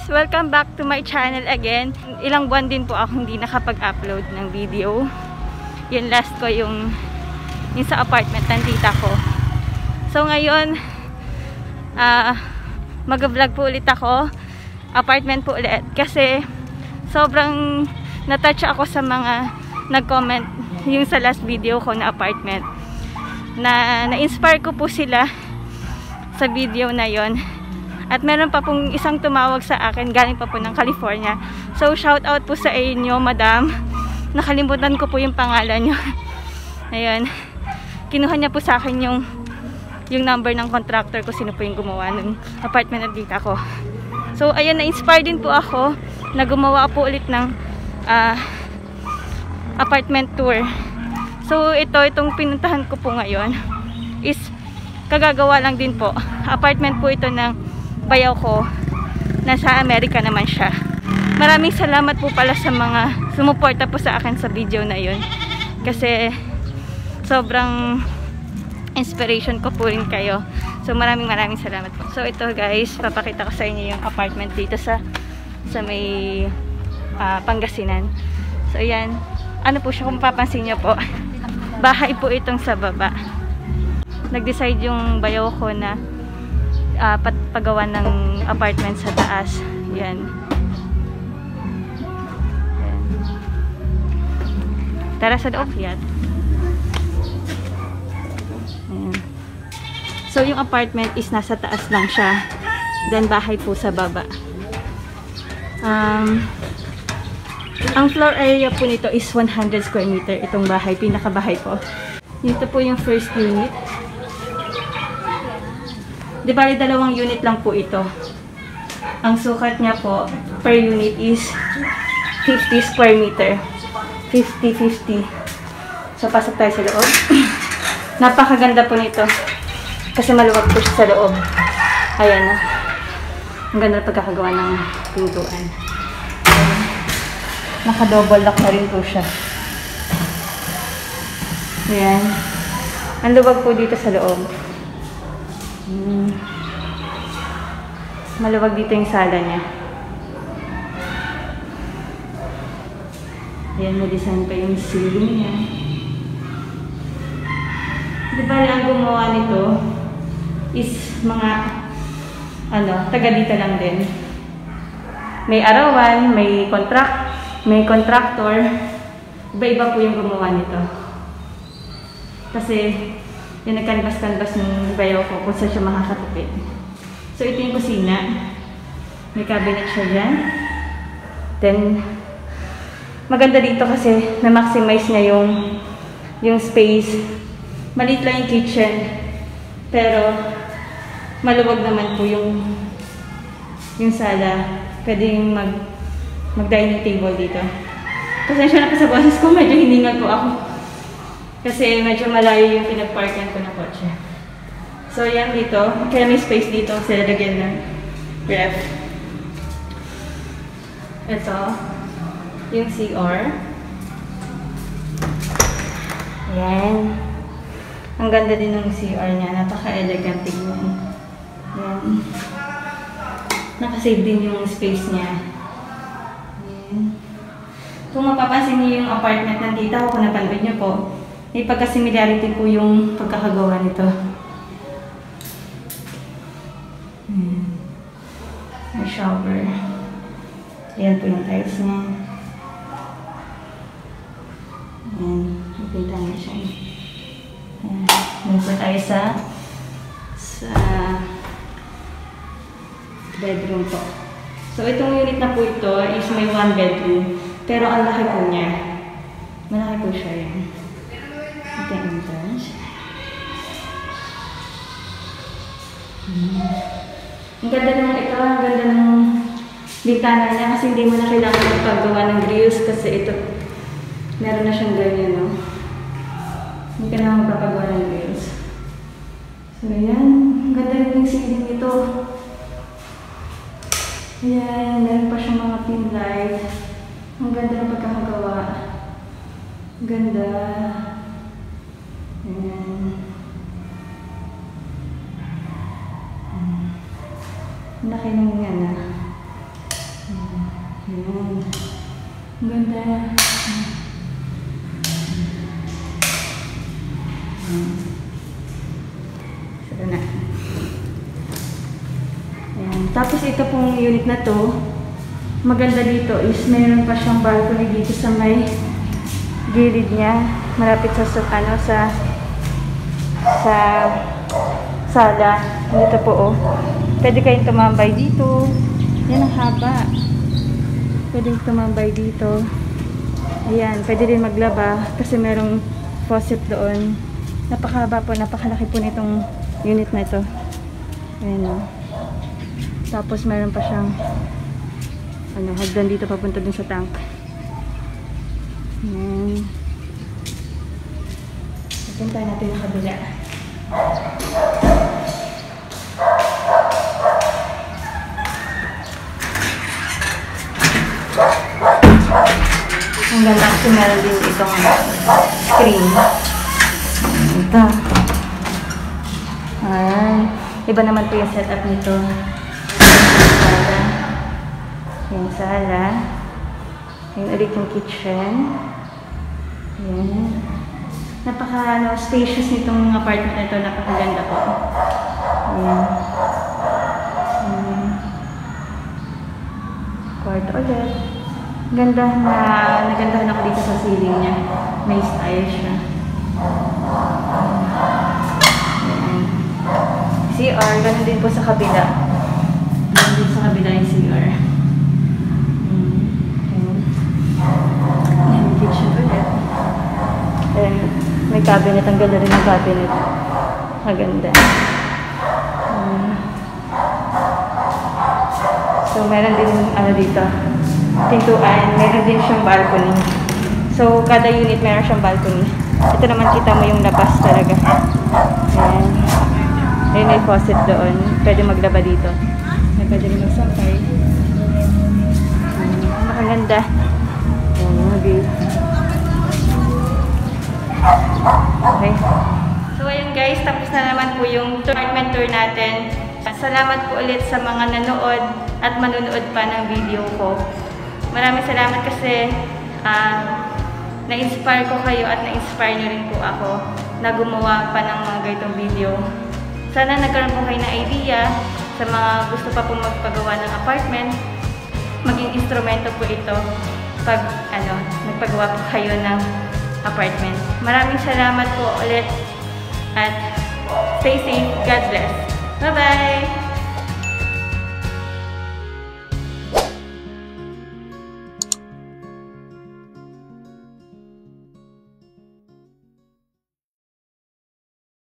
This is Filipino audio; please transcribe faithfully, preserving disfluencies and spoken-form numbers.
Welcome back to my channel again. Ilang buwan din po ako hindi nakapag-upload ng video. Yung last ko yung, yung sa apartment ng tita ko. So ngayon, uh, mag-vlog po ulit ako. Apartment po ulit. Kasi sobrang natouch ako sa mga nag-comment yung sa last video ko na apartment. Na na-inspire ko po sila sa video na yon. At meron pa pong isang tumawag sa akin, galing pa po ng California. So, shout out po sa inyo, madam. Nakalimutan ko po yung pangalan nyo. Ayun. Kinuha niya po sa akin yung, yung number ng contractor ko, sino po yung gumawa ng apartment ng tita ko. So, ayun, na-inspire din po ako na gumawa po ulit ng uh, apartment tour. So, ito, itong pinuntahan ko po ngayon is kagagawa lang din po. Apartment po ito ng bayaw ko. Nasa Amerika naman siya. Maraming salamat po pala sa mga sumuporta po sa akin sa video na yun. Kasi sobrang inspiration ko po rin kayo. So maraming maraming salamat po. So ito guys, papakita ko sa inyo yung apartment dito sa sa may uh, Pangasinan. So ayan. Ano po siya kung papansin nyo po. Bahay po itong sa baba. Nag-decide yung bayaw ko na Uh, pagawa ng apartment sa taas. Yan. Yan. Tara sa loob yan. Ayan. So yung apartment is nasa taas lang siya. Then bahay po sa baba. Um, ang floor area po nito is one hundred square meter. Itong bahay, pinakabahay po. Dito po yung first unit. Di bali, dalawang unit lang po ito. Ang sukat niya po per unit is fifty square meter. fifty fifty. So, pasok tayo sa loob. Napakaganda po nito. Kasi maluwag po siya sa loob. Ayan na. Ang ganda na pagkakagawa ng pintuan. Naka-double lock na rin po siya. Ayan. Ang luwag po dito sa loob. Hmm. Maluwag dito yung sala niya. Ayan, na-design pa yung ceiling niya. Diba ang gumawa nito is mga ano, taga dito lang din. May arawan, may contract, may contractor. Iba-iba po yung gumawa nito. Kasi yung nagkanbas-kanbas ng bayaw ko kung saan siya makakatipid. So, ito yung kusina. May cabinet siya dyan. Then, maganda dito kasi na-maximize niya yung, yung space. Maliit lang yung kitchen. Pero, maluwag naman po yung, yung sala. Pwede yung mag, mag-dining table dito. Pasensya na po sa boses ko, medyo hiningal po ako. Kasi medyo malayo yung pinagparkan ko ng kotse. So, yan dito. Kaya may space dito kasi lalagyan ng ref. Ito. Yung C R. Yan. Ang ganda din ng C R niya. Napaka-elegant tingnan. Yan. Nakasave din yung space niya. Yan. Kung mapapansin niyo yung apartment ng tita ko, kung napanood niyo po, may pagka-similarity po yung pagkakagawa nito. Hmm. May shower. Ayan po yung tiles niya. Ayan. Napinta na siya. Ayan. Ayan po tayo sa sa bedroom po. So, itong unit na po ito is may one bedroom. Pero ang laki po niya. Malaki po siya yan. Ito yung entrance. Hmm. Ang ganda ng ito, ang ganda ng bintana niya kasi hindi mo na kailangan magpagawa ng grills kasi ito, meron na siyang ganyan, no? Hindi ka na magpapagawa ng grills. So, ayan. Ang ganda rin yung ceiling nito. Ayan, meron pa siyang mga pin light. Ang ganda ng pagkakagawa. Ang ganda. Ayan. Laki ng nga na. Ayan. Ang ganda. Sara na. Ayan. Tapos ito pong unit na to, maganda dito is mayroon pa siyang balcony dito sa may gilid niya. Malapit sa, sa ano, sa sa sala. Dito po, oh. Pwede kayong tumambay dito. Yan ang haba. Pwede tumambay dito. Ayan, pwede rin maglaba kasi merong faucet doon. Napakahaba po, napakalaki po nitong unit na ito. Ayan, oh. Tapos meron pa siyang ano, hagdan dito papunta dun sa tank. Ayan. Punta natin yung kabila. Ang ganda kasi meron din itong screen. Ito. Ayan. Iba naman po yung setup nito. Sala. Yung sala. Yung ulit yung kitchen. Ayan. Napaka ano, spacious nitong apartment na ito. Napakaganda po. Ayan. Ayan. Kwarto ulit. Ganda na, nagandahan ako dito sa ceiling niya. May style siya. Ayan. C R, ganun din po sa kabila. Ganun din sa kabila yung C R. Ayan. Ayan, kitchen ulit. Ayan, may cabinet. Ang ganda rin ng cabinet. Maganda. Ayan. So, meron din ano dito. Pintuan, meron din siyang balcony. So, kada unit meron siyang balcony. Ito naman kita mo yung labas talaga. Ayan. Ayan, may faucet doon. Pwede maglaba dito. Ayan, pwede rin magsampay. Nakaganda. Ayan, mag-view. Okay. So, ayun guys, tapos na naman po yung apartment tour natin. Salamat po ulit sa mga nanood at manunood pa ng video ko. Maraming salamat kasi uh, na-inspire ko kayo at na-inspire nyo rin po ako na gumawa pa ng mga ganitong video. Sana nagkaroon po kayo ng idea sa mga gusto pa pong magpagawa ng apartment. Maging instrumento po ito pag ano, nagpagawa po kayo ng apartment. Maraming salamat po ulit at stay safe. God bless. Bye-bye!